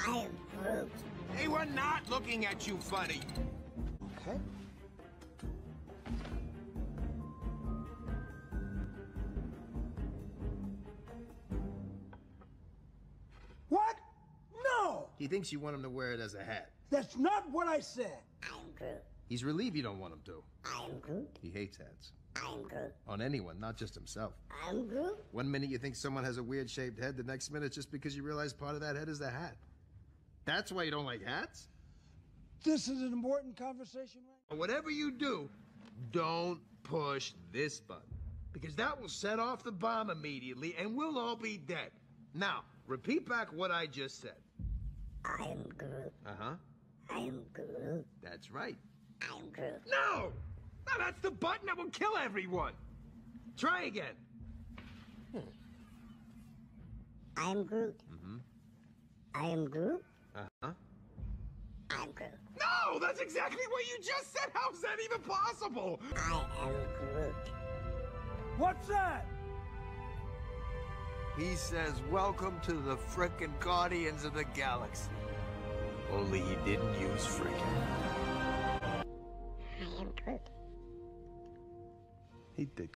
I am Groot. They were not looking at you funny. Okay. What? No! He thinks you want him to wear it as a hat. That's not what I said. I am Groot. He's relieved you don't want him to. I am Groot. He hates hats. I am Groot. On anyone, not just himself. I am Groot. One minute you think someone has a weird-shaped head, the next minute just because you realize part of that head is the hat. That's why you don't like hats? This is an important conversation, right? Whatever you do, don't push this button. Because that will set off the bomb immediately and we'll all be dead. Now, repeat back what I just said. I am Groot. Uh-huh. I am Groot. That's right. I am Groot. No! No, that's the button that will kill everyone. Try again. I am Groot. Mm-hmm. I am Groot. Uh-huh. I am Groot. No, that's exactly what you just said. How's that even possible? I am Groot. What's that? He says, welcome to the frickin' Guardians of the Galaxy. Only he didn't use frickin'. I am Groot. He did